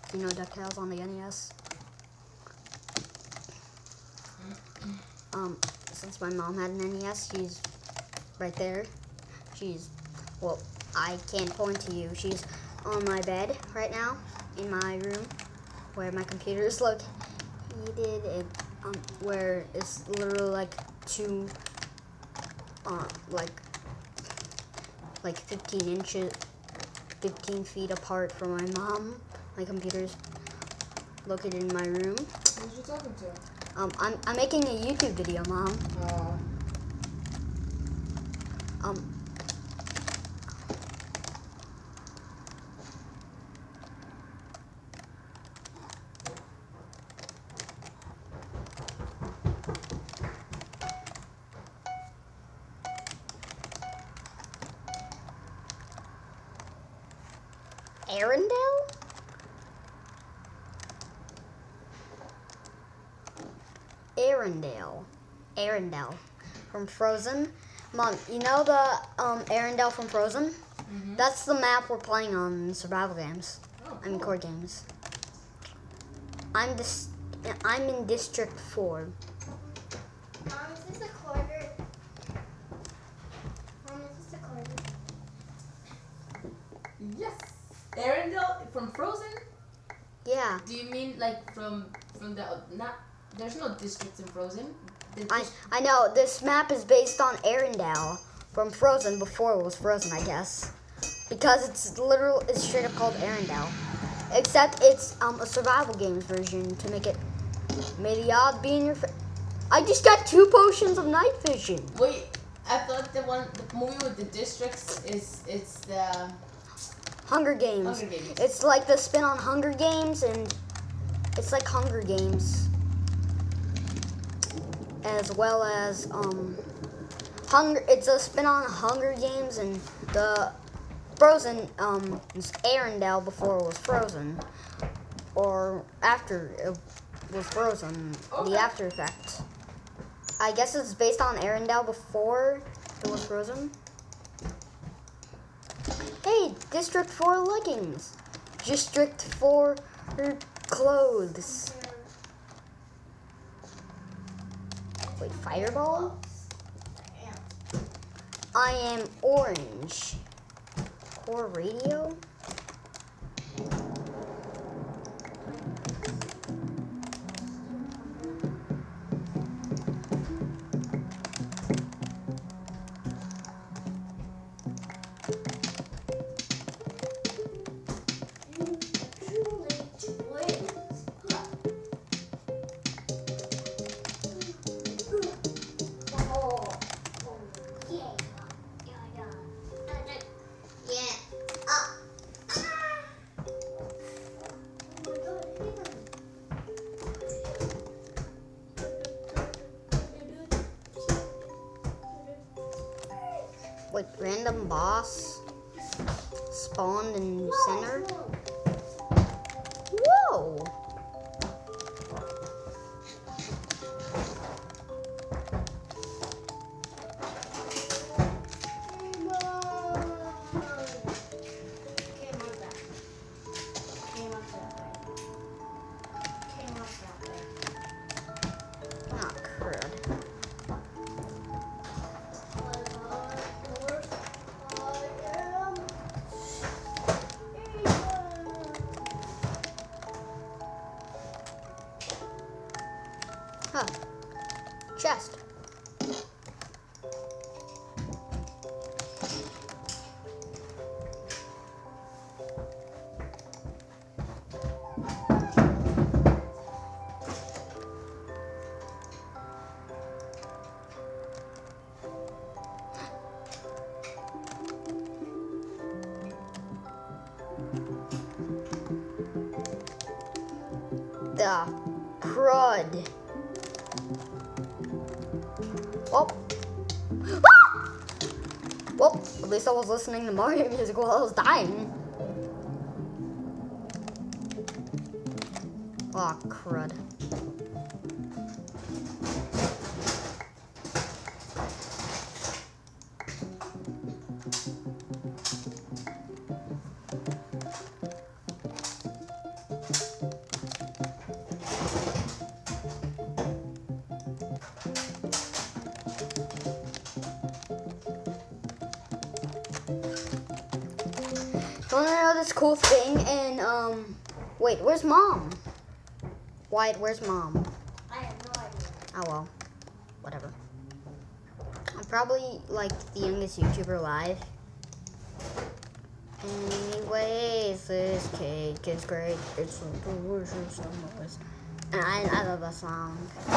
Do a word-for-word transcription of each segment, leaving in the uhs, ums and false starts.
You know DuckTales on the N E S? Um, since my mom had an N E S, she's right there. She's, well, I can't point to you. She's on my bed right now in my room where my computer is located. It, um, where it's literally like two, uh, like, like fifteen inches, fifteen feet apart from my mom. My computer's located in my room. Who's you talking to? Um, I'm I'm making a YouTube video, Mom. Oh. Um. Arendelle? Arendelle. Arendelle. From Frozen. Mom, you know the um, Arendelle from Frozen? Mm-hmm. That's the map we're playing on in survival games. Oh, cool. I mean, core games. I'm this. I'm in District Four. Mom, is this a quarter? Mom, is this a quarter? Yes. Arendelle from Frozen? Yeah. Do you mean like from from the not? There's no districts in Frozen. The I dis- I know this map is based on Arendelle from Frozen before it was Frozen, I guess, because it's literal. It's straight up called Arendelle, except it's um a survival games version to make it. May the odds be in your fa- I just got two potions of night vision. Wait, I thought the one the movie with the districts is it's the Hunger Games. Hunger Games. It's like the spin on Hunger Games, and it's like Hunger Games, as well as um, Hunger. It's a spin on Hunger Games, and the Frozen um is Arendelle before it was Frozen, or after it was Frozen. Okay. The After Effect. I guess it's based on Arendelle before it was Frozen. Hey, District four leggings. District four clothes. Wait, Fireball? I am orange. Core radio? Wait, random boss spawned in center? Whoa! Ah, crud. Huh. Chest. The crud. Oh. Ah! Well, at least I was listening to Mario music while I was dying. Aw, oh, crud. this cool thing and um wait, where's mom? Wyatt, where's mom? I have no idea. Oh well. Whatever. I'm probably like the youngest YouTuber alive. Anyways, this cake is great. It's so delicious. And I, I love that song.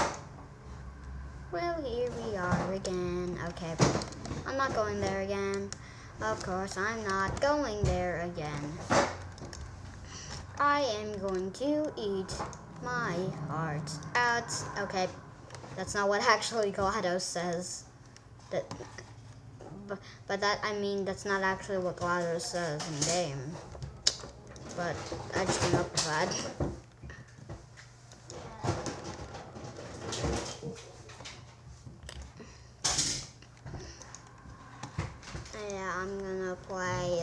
Well, here we are again. Okay, I'm not going there again. Of course, I'm not going there again. I am going to eat my heart out. Okay, that's not what actually GLaDOS says. That, but, but that, I mean, that's not actually what GLaDOS says in game. But I just came up with that. Yeah, I'm gonna play.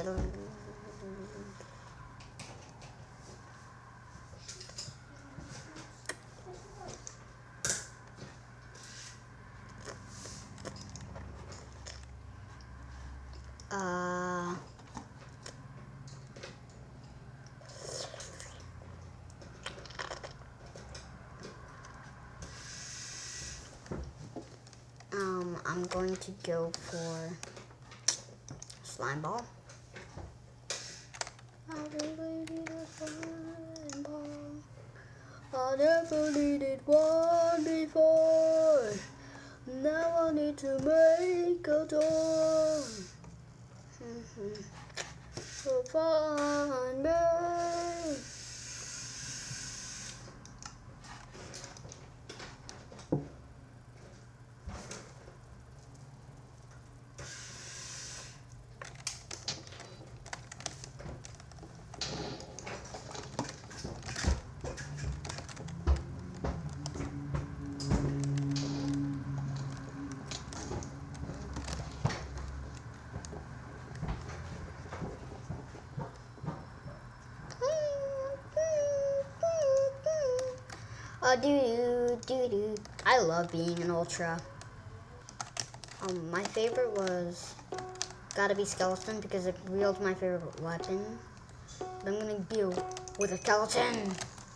Uh. Um, I'm going to go for slime ball. I really need a slime ball. I never needed one before. Now I need to make a door. So find me. Uh, doo doo doo. I love being an ultra. Um, my favorite was gotta be skeleton because it wields my favorite weapon. But I'm gonna deal with a skeleton.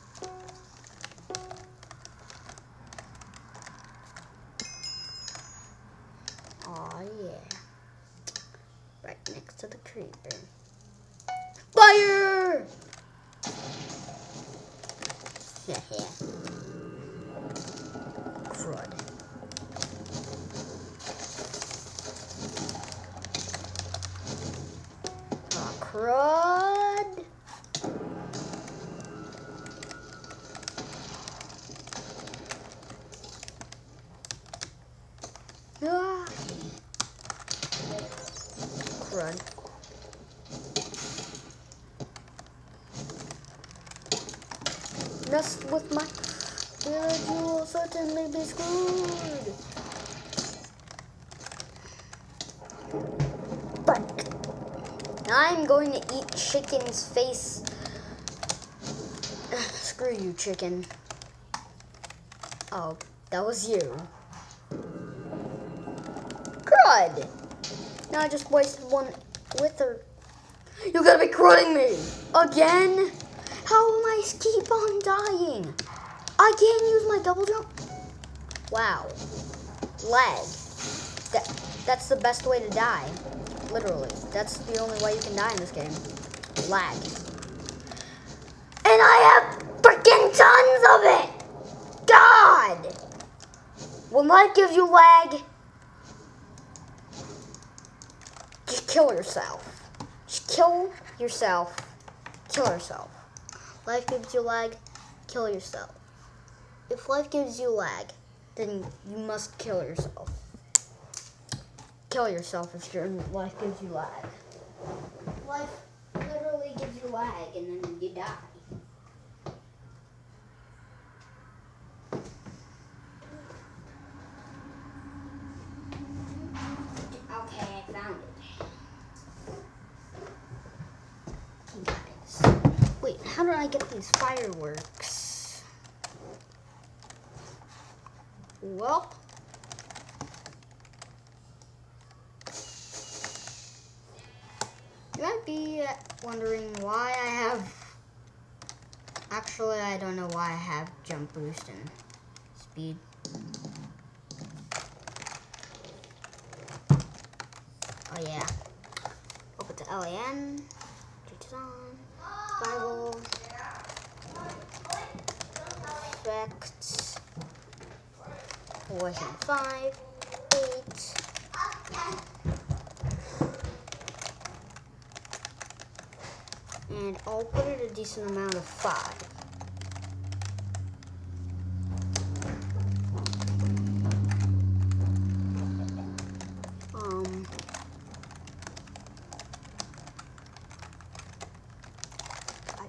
Oh yeah. Right next to the creeper. Fire! Yeah, yeah. Crud. Oh, crud. Ah. Crud. Mess with my village, you will certainly be screwed. But I'm going to eat chicken's face. Screw you, chicken. Oh, that was you. Crud! Now I just wasted one wither. You gotta be crudding me! Again? How am I keep on dying? I can't use my double jump. Wow. Lag. That, that's the best way to die. Literally. That's the only way you can die in this game. Lag. And I have freaking tons of it! God! When life gives you lag, just kill yourself. Just kill yourself. Kill yourself. Life gives you lag, kill yourself. If life gives you lag, then you must kill yourself. Kill yourself if your life gives you lag. Life literally gives you lag and then you die. Okay, I found it. Guys. Wait, how do I get these fireworks? Well, You might be wondering why I have... Actually, I don't know why I have jump boost and speed. Oh yeah. Open to L A N. Tucson. Bible. Effects. Poison five. Eight. And I'll put it a decent amount of five. Um, I,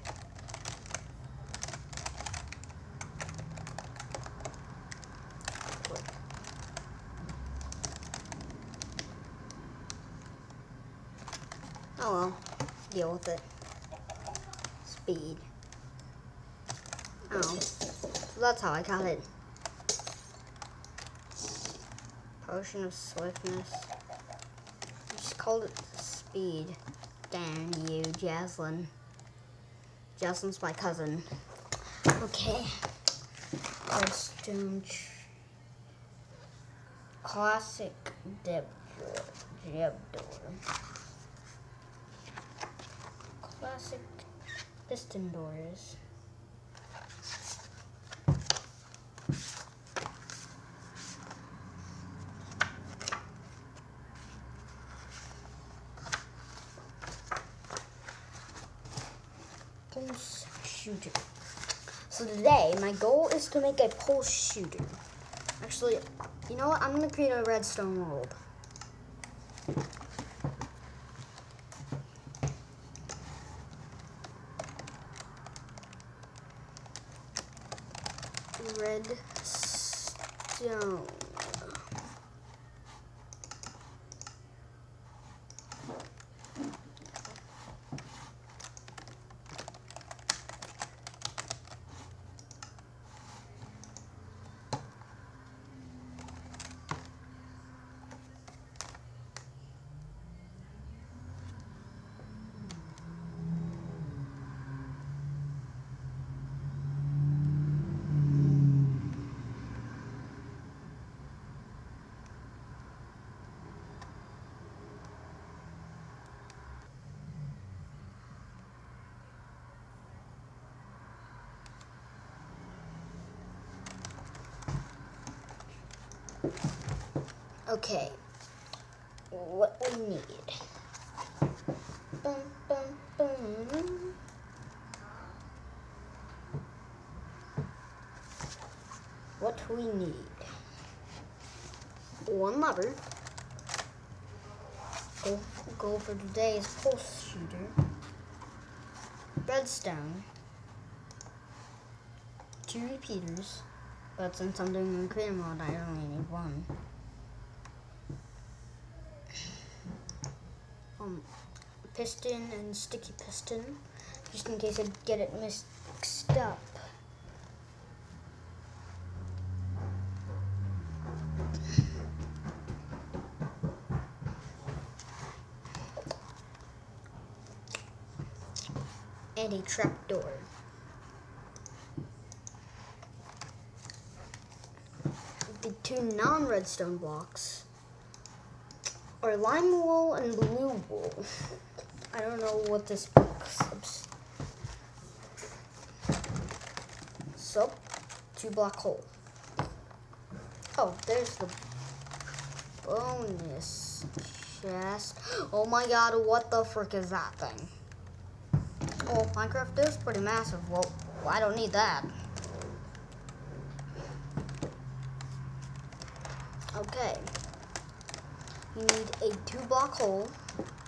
oh well, deal with it. Speed. Oh, so that's how I got it. Potion of swiftness. I just called it speed. Damn you, Jaslyn. Jaslyn's my cousin. Okay. Redstone. Classic Deb Jeb door. Classic piston doors. Pulse shooter. So today, my goal is to make a pulse shooter. Actually, you know what? I'm gonna create a redstone world. Redstone. Okay, what we need. Bum, bum, bum. What we need. One lever. Go, go for today's pulse shooter. Redstone. Two repeaters. But since I'm doing in creative mode, I only need one. Um, piston and sticky piston, just in case I get it mixed up. And a trapdoor. The two non-redstone blocks are lime wool and blue wool. I don't know what this box. So, two black hole. Oh, there's the bonus chest. Oh my god, what the frick is that thing? Oh, Minecraft is pretty massive. Well, I don't need that. Okay. You need a two block hole